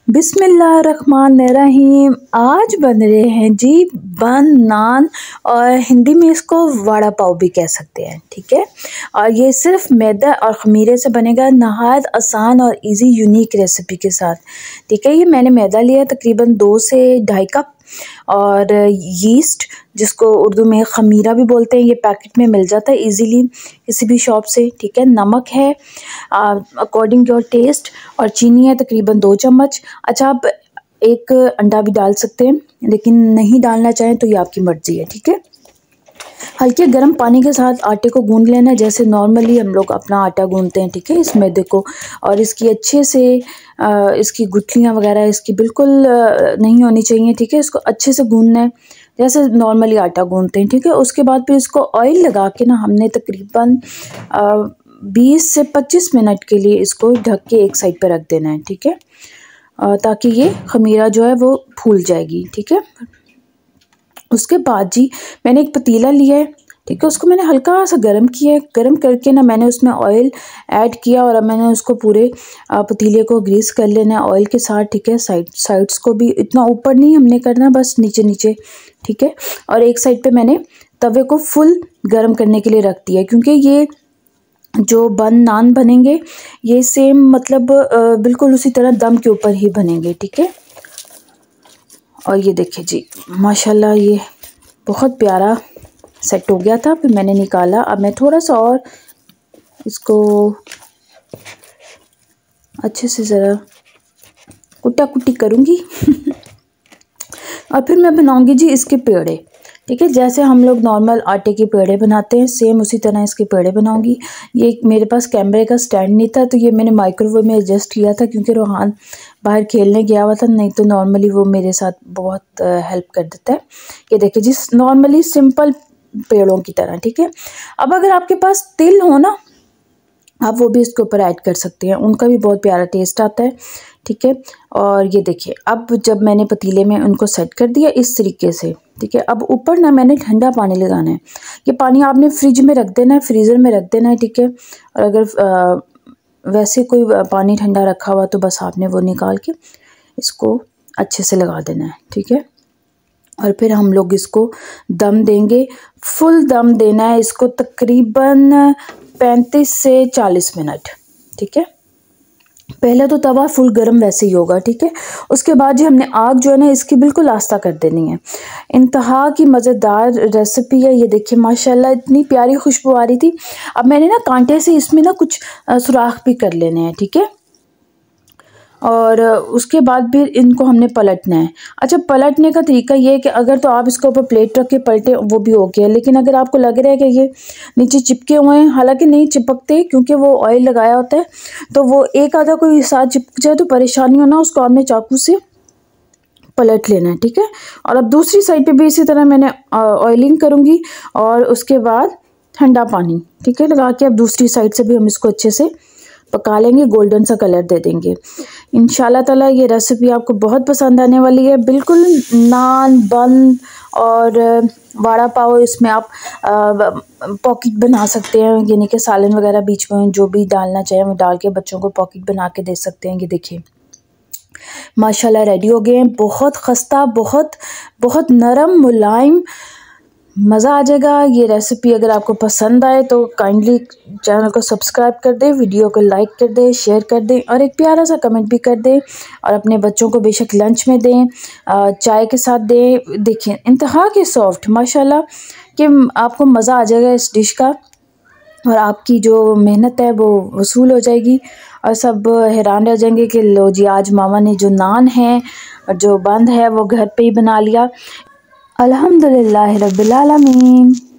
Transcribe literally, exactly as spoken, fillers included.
बिस्मिल्लाहिर्रहमानिर्रहीम। आज बन रहे हैं जी बन नान, और हिंदी में इसको वड़ा पाव भी कह सकते हैं। ठीक है, और ये सिर्फ मैदा और खमीरे से बनेगा, नहायत आसान और इजी यूनिक रेसिपी के साथ। ठीक है, ये मैंने मैदा लिया तकरीबन दो से ढाई कप, और यीस्ट जिसको उर्दू में खमीरा भी बोलते हैं, ये पैकेट में मिल जाता है इजीली किसी भी शॉप से। ठीक है, नमक है अकॉर्डिंग योर टेस्ट, और चीनी है तकरीबन दो चम्मच। अच्छा, आप एक अंडा भी डाल सकते हैं, लेकिन नहीं डालना चाहें तो ये आपकी मर्ज़ी है। ठीक है, हल्के गर्म पानी के साथ आटे को गूंद लेना है, जैसे नॉर्मली हम लोग अपना आटा गूंदते हैं। ठीक है, इस मैदे को, और इसकी अच्छे से आ, इसकी गुठलियाँ वगैरह इसकी बिल्कुल नहीं होनी चाहिए। ठीक है, इसको अच्छे से गूंदना है जैसे नॉर्मली आटा गूंदते हैं। ठीक है, उसके बाद फिर इसको ऑयल लगा के ना हमने तकरीबन बीस से पच्चीस मिनट के लिए इसको ढक के एक साइड पर रख देना है। ठीक है, ताकि ये खमीरा जो है वो फूल जाएगी। ठीक है, उसके बाद जी मैंने एक पतीला लिया है। ठीक है, उसको मैंने हल्का सा गरम किया है। गरम करके ना मैंने उसमें ऑयल ऐड किया, और अब मैंने उसको पूरे पतीले को ग्रीस कर लेना है ऑयल के साथ। ठीक है, साइड साइड्स को भी इतना ऊपर नहीं हमने करना, बस नीचे नीचे। ठीक है, और एक साइड पे मैंने तवे को फुल गरम करने के लिए रख दिया, क्योंकि ये जो बन नान बनेंगे ये सेम मतलब बिल्कुल उसी तरह दम के ऊपर ही बनेंगे। ठीक है, और ये देखिए जी माशाल्लाह ये बहुत प्यारा सेट हो गया था। फिर मैंने निकाला। अब मैं थोड़ा सा और इसको अच्छे से ज़रा कुटा कुटी करूँगी और फिर मैं बनाऊँगी जी इसके पेड़े। ठीक है, जैसे हम लोग नॉर्मल आटे के पेड़े बनाते हैं सेम उसी तरह इसके पेड़े बनाऊँगी। ये मेरे पास कैमरे का स्टैंड नहीं था, तो ये मैंने माइक्रोवेव में एडजस्ट किया था, क्योंकि रोहान बाहर खेलने गया हुआ था, नहीं तो नॉर्मली वो मेरे साथ बहुत हेल्प कर देता है। ये देखिए जिस नॉर्मली सिंपल पेड़ों की तरह। ठीक है, अब अगर आपके पास तिल हो ना, आप वो भी इसके ऊपर ऐड कर सकते हैं, उनका भी बहुत प्यारा टेस्ट आता है। ठीक है, और ये देखिए अब जब मैंने पतीले में उनको सेट कर दिया इस तरीके से। ठीक है, अब ऊपर ना मैंने ठंडा पानी लगाना है। ये पानी आपने फ्रिज में रख देना है, फ्रीज़र में रख देना है। ठीक है, और अगर आ, वैसे कोई पानी ठंडा रखा हुआ तो बस आपने वो निकाल के इसको अच्छे से लगा देना है। ठीक है, और फिर हम लोग इसको दम देंगे, फुल दम देना है इसको तकरीबन पैंतीस से चालीस मिनट। ठीक है, पहले तो तवा फुल गरम वैसे ही होगा। ठीक है, उसके बाद जी हमने आग जो है ना इसकी बिल्कुल आस्ता कर देनी है। इंतहा की मज़ेदार रेसिपी है। ये देखिए माशाल्लाह इतनी प्यारी खुशबू आ रही थी। अब मैंने ना कांटे से इसमें ना कुछ सुराख भी कर लेने हैं। ठीक है, और उसके बाद फिर इनको हमने पलटना है। अच्छा, पलटने का तरीका ये है कि अगर तो आप इसके ऊपर प्लेट रख के पलटे वो भी ओके है, लेकिन अगर आपको लग रहा है कि ये नीचे चिपके हुए हैं, हालांकि नहीं चिपकते क्योंकि वो ऑयल लगाया होता है, तो वो एक आधा कोई साथ चिपक जाए तो परेशानी हो ना, उसको आपने चाकू से पलट लेना है। ठीक है, और अब दूसरी साइड पे भी इसी तरह मैंने ऑयलिंग करूँगी, और उसके बाद ठंडा पानी ठीक है लगा के अब दूसरी साइड से भी हम इसको अच्छे से पका लेंगे, गोल्डन सा कलर दे देंगे। इंशाल्लाह ताला ये रेसिपी आपको बहुत पसंद आने वाली है। बिल्कुल नान बन और वड़ा पाव, इसमें आप पॉकेट बना सकते हैं, यानी कि सालन वगैरह बीच में जो भी डालना चाहें वो डाल के बच्चों को पॉकेट बना के दे सकते हैं। ये देखिए माशाल्लाह रेडी हो गए हैं, बहुत खस्ता, बहुत बहुत नरम मुलायम, मज़ा आ जाएगा। ये रेसिपी अगर आपको पसंद आए तो काइंडली चैनल को सब्सक्राइब कर दें, वीडियो को लाइक कर दें, शेयर कर दें, और एक प्यारा सा कमेंट भी कर दें, और अपने बच्चों को बेशक लंच में दें, चाय के साथ दें। देखिए इंतहा के सॉफ्ट माशाल्लाह कि आपको मज़ा आ जाएगा इस डिश का, और आपकी जो मेहनत है वो वसूल हो जाएगी, और सब हैरान रह जाएंगे कि लो जी आज मामा ने जो नान है और जो बंद है वो घर पे ही बना लिया। अल्हम्दुलिल्लाह रब्बिल आलमीन।